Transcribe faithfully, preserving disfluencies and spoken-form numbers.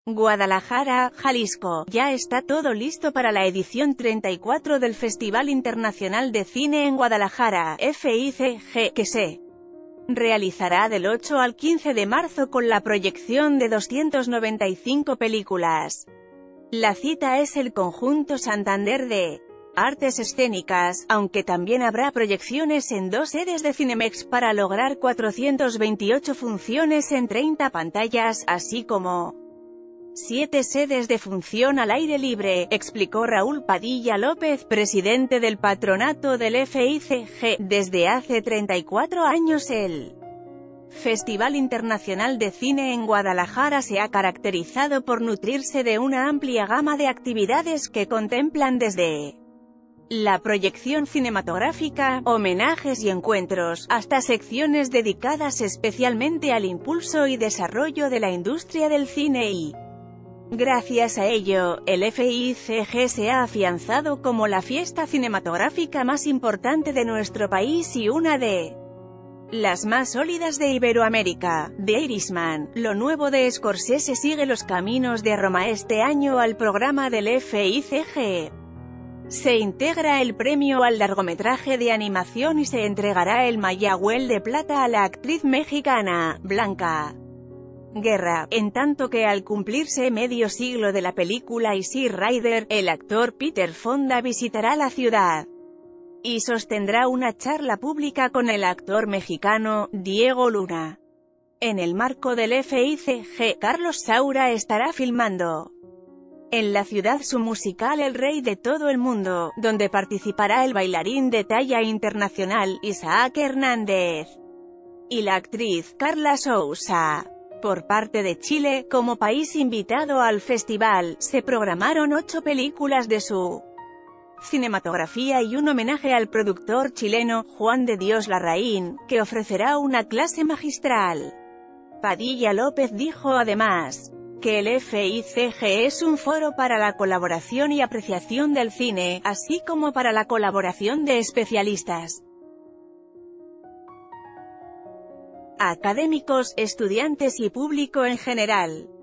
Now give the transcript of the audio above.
Guadalajara, Jalisco. Ya está todo listo para la edición treinta y cuatro del Festival Internacional de Cine en Guadalajara, F I C G, que se realizará del ocho al quince de marzo con la proyección de doscientas noventa y cinco películas. La cita es el Conjunto Santander de Artes Escénicas, aunque también habrá proyecciones en dos sedes de Cinemex para lograr cuatrocientas veintiocho funciones en treinta pantallas, así como siete sedes de función al aire libre, explicó Raúl Padilla López, presidente del patronato del F I C G. Desde hace treinta y cuatro años el Festival Internacional de Cine en Guadalajara se ha caracterizado por nutrirse de una amplia gama de actividades que contemplan desde la proyección cinematográfica, homenajes y encuentros, hasta secciones dedicadas especialmente al impulso y desarrollo de la industria del cine y, gracias a ello, el F I C G se ha afianzado como la fiesta cinematográfica más importante de nuestro país y una de las más sólidas de Iberoamérica. The Irishman, lo nuevo de Scorsese sigue los caminos de Roma. Este año al programa del F I C G se integra el premio al largometraje de animación y se entregará el Mayagüel de Plata a la actriz mexicana, Blanca Guerra, en tanto que al cumplirse medio siglo de la película Easy Rider, el actor Peter Fonda visitará la ciudad y sostendrá una charla pública con el actor mexicano, Diego Luna. En el marco del F I C G, Carlos Saura estará filmando en la ciudad su musical El Rey de Todo el Mundo, donde participará el bailarín de talla internacional, Isaac Hernández, y la actriz, Carla Sousa. Por parte de Chile, como país invitado al festival, se programaron ocho películas de su cinematografía y un homenaje al productor chileno, Juan de Dios Larraín, que ofrecerá una clase magistral. Padilla López dijo además que el F I C G es un foro para la colaboración y apreciación del cine, así como para la colaboración de especialistas, académicos, estudiantes y público en general.